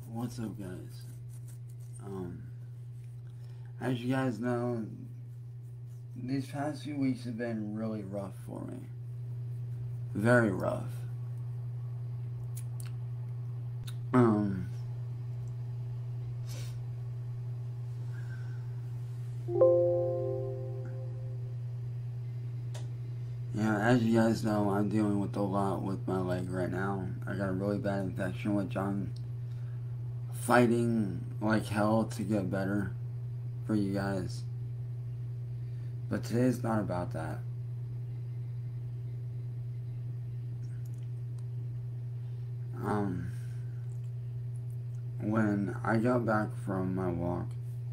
What's up, guys? As you guys know, these past few weeks have been really rough for me. Very rough. As you guys know, I'm dealing with a lot with my leg right now. I got a really bad infection, which I'm fighting like hell to get better for you guys. But today's not about that. When I got back from my walk,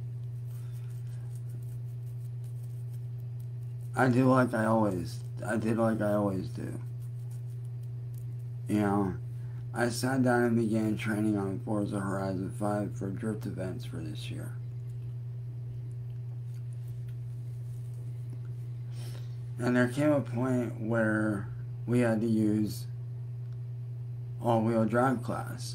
I did like I always do. You know, I sat down and began training on Forza Horizon 5 for drift events for this year. And there came a point where we had to use all-wheel drive class.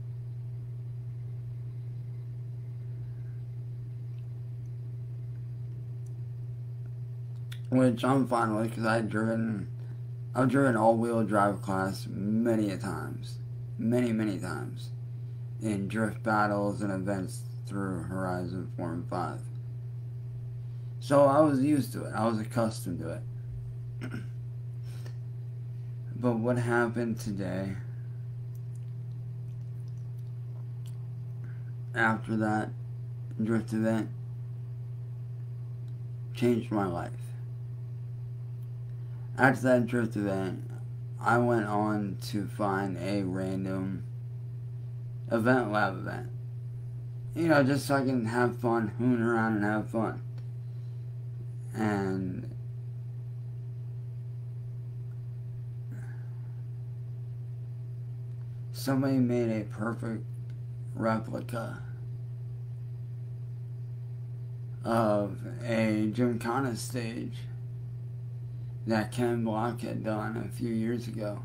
Which I'm fine with, because I've driven all-wheel drive class many a times. Many times. In drift battles and events through Horizon 4 and 5. So I was used to it. I was accustomed to it. But what happened today, after that drift event, changed my life. After that drift event, I went on to find a random event lab event. You know, just so I can have fun, hoon around and have fun. And somebody made a perfect replica of a Gymkhana stage that Ken Block had done a few years ago.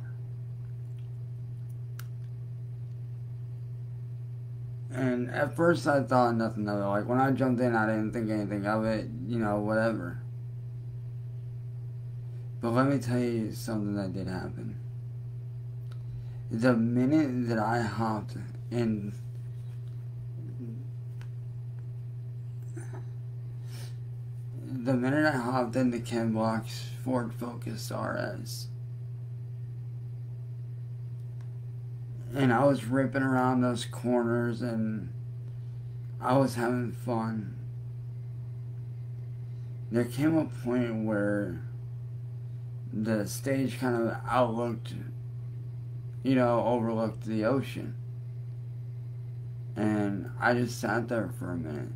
And at first I thought nothing of it. Like, when I jumped in, I didn't think anything of it, you know, whatever. But let me tell you something that did happen. The minute that I hopped in, the minute I hopped into Ken Block's Ford Focus RS, and I was ripping around those corners and I was having fun, there came a point where the stage kind of overlooked the ocean. And I just sat there for a minute.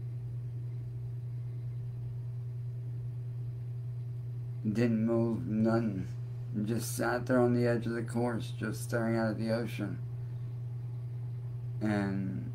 Didn't move, nothing. Just sat there on the edge of the course, just staring out at the ocean. And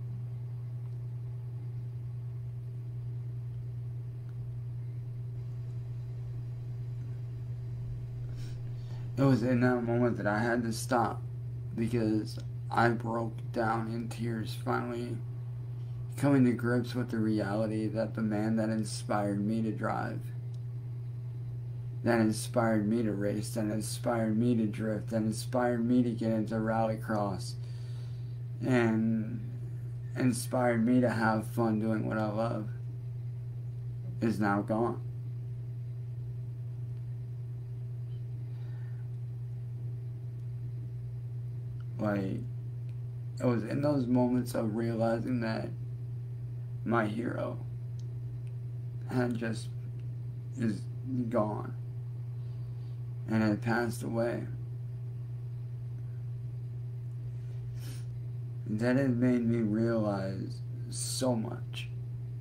it was in that moment that I had to stop, because I broke down in tears, finally coming to grips with the reality that the man that inspired me to drive, that inspired me to race, that inspired me to drift, that inspired me to get into rallycross, and inspired me to have fun doing what I love, is now gone. Like, it was in those moments of realizing that my hero is gone and had passed away, that it made me realize so much.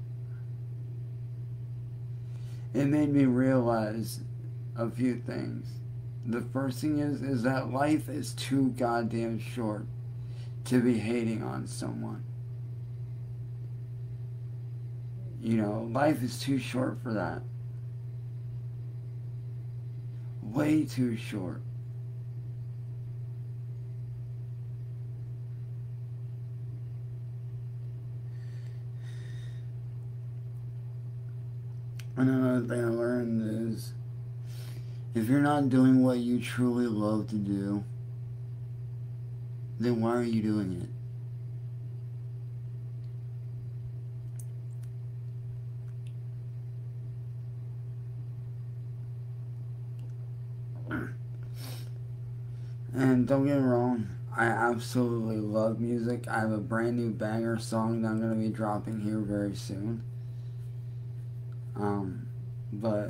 It made me realize a few things. The first thing is that life is too goddamn short to be hating on someone. You know, life is too short for that. Way too short. Another thing I learned is, if you're not doing what you truly love to do, then why are you doing it? And don't get me wrong, I absolutely love music. I have a brand new banger song that I'm going to be dropping here very soon. But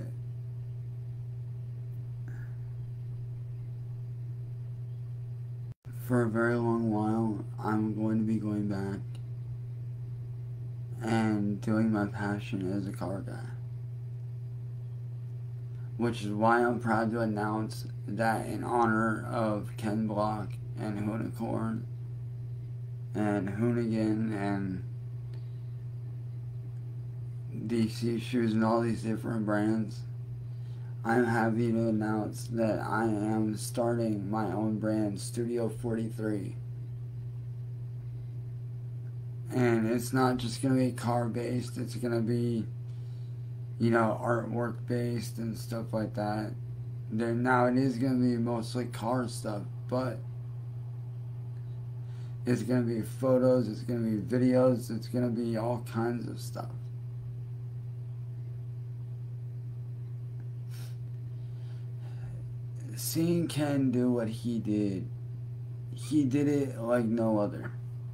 for a very long while, I'm going to be going back and doing my passion as a car guy. Which is why I'm proud to announce that in honor of Ken Block and Hoonicorn and Hoonigan and DC Shoes and all these different brands, I'm happy to announce that I am starting my own brand, Studio 43. And it's not just going to be car based, it's going to be, you know, artwork based and stuff like that. Now it is going to be mostly car stuff, but it's going to be photos, it's going to be videos, it's going to be all kinds of stuff. Seeing Ken do what he did it like no other.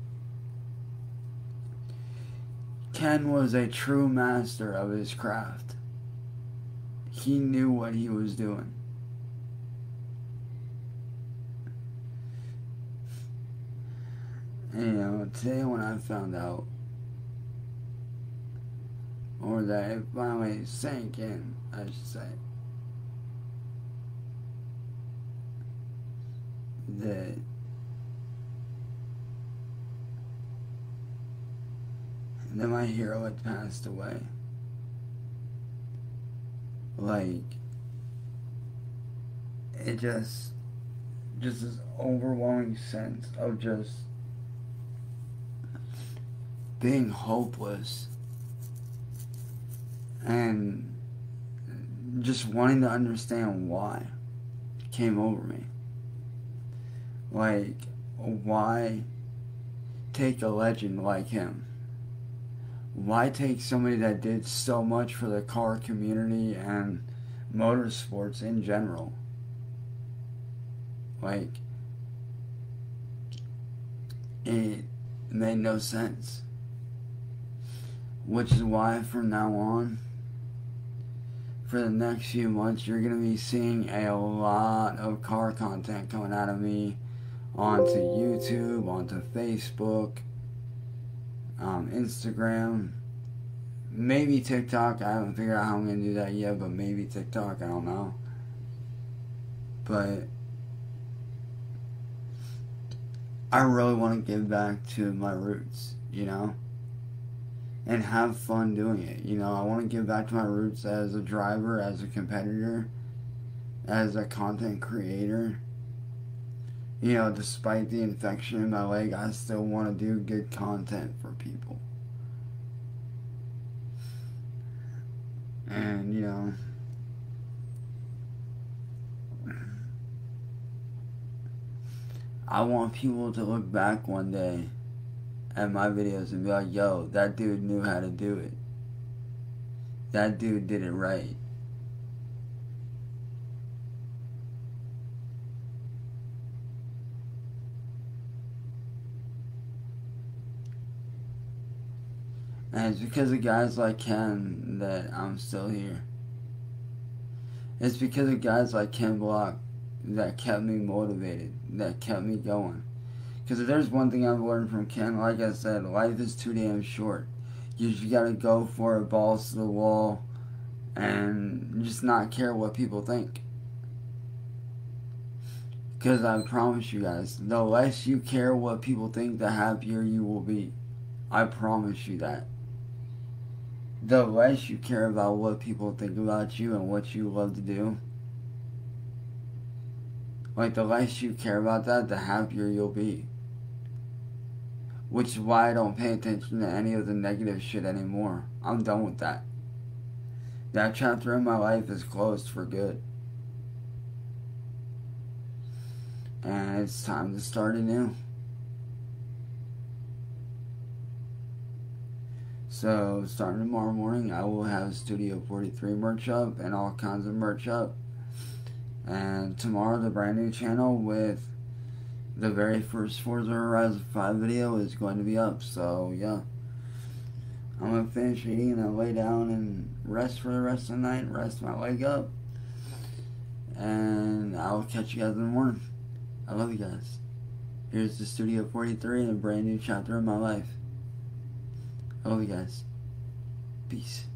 Ken was a true master of his craft. He knew what he was doing. And, you know, today when I found out, or that it finally sank in, I should say, that my hero had passed away. Like, it just this overwhelming sense of just being hopeless and just wanting to understand why came over me. Like, why take a legend like him? Why take somebody that did so much for the car community and motorsports in general? Like, it made no sense. Which is why from now on, for the next few months, you're going to be seeing a lot of car content coming out of me onto YouTube, onto Facebook, Instagram, maybe TikTok. I haven't figured out how I'm going to do that yet, but maybe TikTok, I don't know. But I really want to give back to my roots, you know, and have fun doing it. You know, I want to give back to my roots as a driver, as a competitor, as a content creator. You know, despite the infection in my leg, I still want to do good content for people. And, you know, I want people to look back one day at my videos and be like, yo, that dude knew how to do it. That dude did it right. And it's because of guys like Ken that I'm still here. It's because of guys like Ken Block that kept me motivated, that kept me going. Because if there's one thing I've learned from Ken, like I said, life is too damn short. You just gotta go for it, balls to the wall, and just not care what people think. Because I promise you guys, the less you care what people think, the happier you will be. I promise you that. The less you care about what people think about you and what you love to do, like the less you care about that, the happier you'll be. Which is why I don't pay attention to any of the negative shit anymore. I'm done with that. That chapter in my life is closed for good. And it's time to start anew. So, starting tomorrow morning, I will have Studio 43 merch up and all kinds of merch up. And tomorrow, the brand new channel with the very first Forza Horizon 5 video is going to be up. So, yeah. I'm going to finish eating and lay down and rest for the rest of the night. Rest my leg up. And I'll catch you guys in the morning. I love you guys. Here's the Studio 43 and a brand new chapter of my life. I love you guys. Peace.